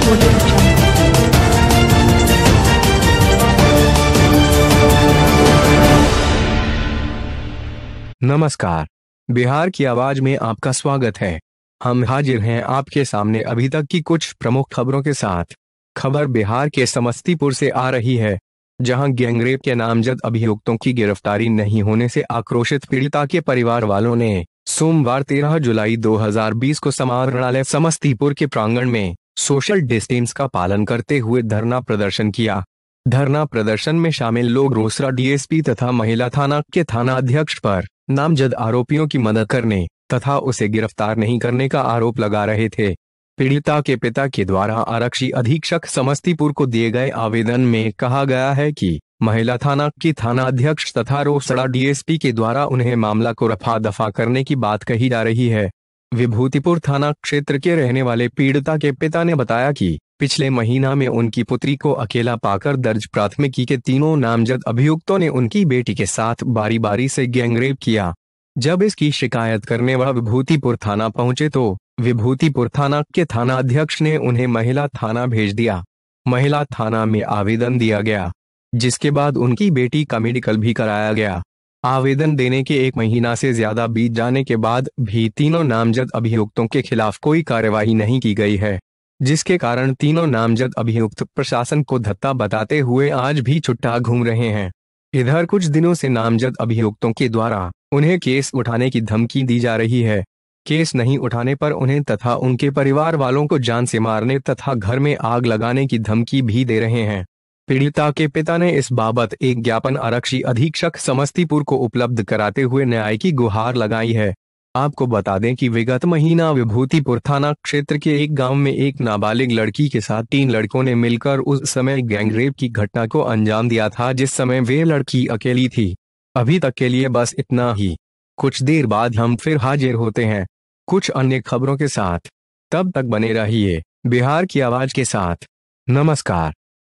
नमस्कार, बिहार की आवाज में आपका स्वागत है। हम हाजिर हैं आपके सामने अभी तक की कुछ प्रमुख खबरों के साथ। खबर बिहार के समस्तीपुर से आ रही है, जहां गैंगरेप के नामजद अभियुक्तों की गिरफ्तारी नहीं होने से आक्रोशित पीड़िता के परिवार वालों ने सोमवार 13 जुलाई 2020 को समाहरणालय समस्तीपुर के प्रांगण में सोशल डिस्टेंस का पालन करते हुए धरना प्रदर्शन किया। धरना प्रदर्शन में शामिल लोग रोसड़ा डीएसपी तथा महिला थाना के थाना अध्यक्ष पर नामजद आरोपियों की मदद करने तथा उसे गिरफ्तार नहीं करने का आरोप लगा रहे थे। पीड़िता के पिता के द्वारा आरक्षी अधीक्षक समस्तीपुर को दिए गए आवेदन में कहा गया है कि महिला थाना की थाना अध्यक्ष तथा रोसड़ा डीएसपी के द्वारा उन्हें मामला को रफा दफा करने की बात कही जा रही है। विभूतिपुर थाना क्षेत्र के रहने वाले पीड़िता के पिता ने बताया कि पिछले महीना में उनकी पुत्री को अकेला पाकर दर्ज प्राथमिकी के तीनों नामजद अभियुक्तों ने उनकी बेटी के साथ बारी बारी से गैंगरेप किया। जब इसकी शिकायत करने वह विभूतिपुर थाना पहुंचे तो विभूतिपुर थाना के थाना अध्यक्ष ने उन्हें महिला थाना भेज दिया। महिला थाना में आवेदन दिया गया, जिसके बाद उनकी बेटी का मेडिकल भी कराया गया। आवेदन देने के 1 महीना से ज्यादा बीत जाने के बाद भी तीनों नामजद अभियुक्तों के खिलाफ कोई कार्यवाही नहीं की गई है, जिसके कारण तीनों नामजद अभियुक्त प्रशासन को धत्ता बताते हुए आज भी छुट्टा घूम रहे हैं। इधर कुछ दिनों से नामजद अभियुक्तों के द्वारा उन्हें केस उठाने की धमकी दी जा रही है। केस नहीं उठाने पर उन्हें तथा उनके परिवार वालों को जान से मारने तथा घर में आग लगाने की धमकी भी दे रहे हैं। पीड़िता के पिता ने इस बाबत एक ज्ञापन आरक्षी अधीक्षक समस्तीपुर को उपलब्ध कराते हुए न्याय की गुहार लगाई है। आपको बता दें कि विगत महीना विभूतिपुर थाना क्षेत्र के एक गांव में एक नाबालिग लड़की के साथ 3 लड़कों ने मिलकर उस समय गैंगरेप की घटना को अंजाम दिया था, जिस समय वे लड़की अकेली थी। अभी तक के लिए बस इतना ही। कुछ देर बाद हम फिर हाजिर होते हैं कुछ अन्य खबरों के साथ। तब तक बने रहिए बिहार की आवाज के साथ। नमस्कार।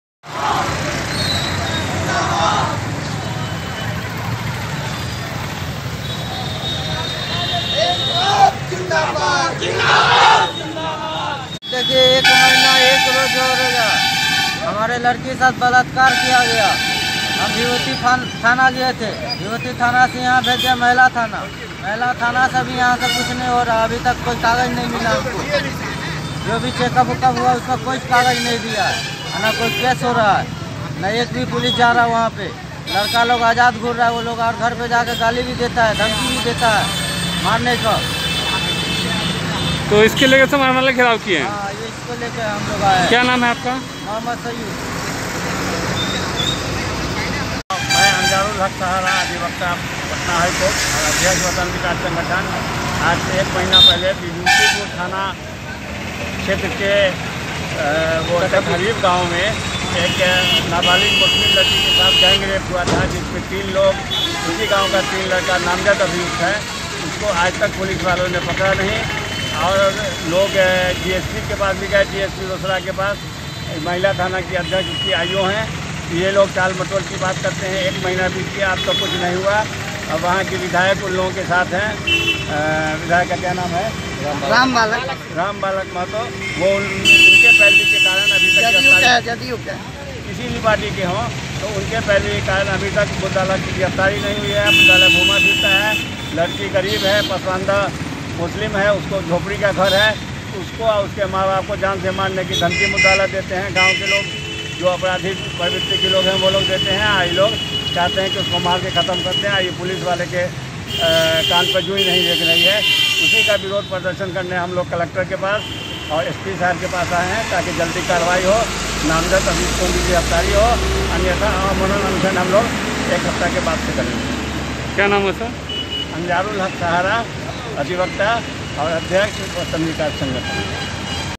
देखिए 1 महीना 1 रोज हो रहेगा, हमारे लड़की के साथ बलात्कार किया गया। हम विभूति थाना गए थे, विभूति थाना से यहाँ भेजे महिला थाना से भी यहाँ से कुछ नहीं हो रहा। अभी तक कोई कागज नहीं मिला हमको। जो भी चेकअप वेकअप हुआ उसका कोई कागज नहीं दिया है, ना कोई केस हो रहा है, न एक भी पुलिस जा रहा है वहाँ पे। लड़का लोग आज़ाद घूर रहा है, वो लोग और घर पे जाके गाली भी देता है, धमकी भी देता है मारने का। तो इसके लेकर समाहरणालय घेराव किए हैं? हाँ, ये इसको लेकर हम लोग आए। क्या नाम है आपका? मोहम्मद सैयद। मैं अंजारुल हक सहारा अधिवक्ता पटना हाई कोर्ट और अध्यक्ष वतन विकास संगठन। आज से 1 महीना पहले विभूतिपुर थाना क्षेत्र के वो गरीब गाँव में एक नाबालिग मुस्लिम लड़की के साथ गैंगरेप हुआ था, जिसमें 3 लोग, उसी गाँव का 3 लड़का नामजद अभियुक्त है। उसको आज तक पुलिस वालों ने पकड़ा नहीं और लोग डीएसपी के पास भी गए, डीएसपी रोसड़ा के पास। महिला थाना की अध्यक्ष उसकी आईओ हैं। ये लोग टाल मटोल की बात करते हैं। 1 महीना बीत गया, अब तो कुछ नहीं हुआ। अब वहाँ के विधायक उन लोगों के साथ हैं। विधायक का क्या नाम है? राम बालक महतो। वो उनके पैरवी के कारण अभी तक किसी भी पार्टी के हों तो उनके पैरवी के कारण अभी तक मुद्दाला की गिरफ्तारी नहीं हुई है। मुद्दाला घूमा फिरता है। लड़की गरीब है, पसमानदा मुस्लिम है, उसको झोपड़ी का घर है, उसको और उसके माँ बाप को जान से मारने की धमकी मुद्दाला देते हैं। गांव के लोग जो अपराधी प्रवृत्ति के लोग हैं वो लोग देते हैं। ये लोग चाहते हैं कि उसको मार के ख़त्म करते हैं। ये पुलिस वाले के कान पर जूई नहीं देख रही है। उसी का विरोध प्रदर्शन करने हम लोग कलेक्टर के पास और एसपी साहब के पास आए हैं, ताकि जल्दी कार्रवाई हो, नामजद अभियुक्तों की गिरफ्तारी हो। अन्यथा आमरण अनशन हम लोग 1 हफ्ता के बाद से करेंगे। क्या नाम है सर? अंजारुल हक सहारा अधिवक्ता और अध्यक्ष वतन विकास संगठन।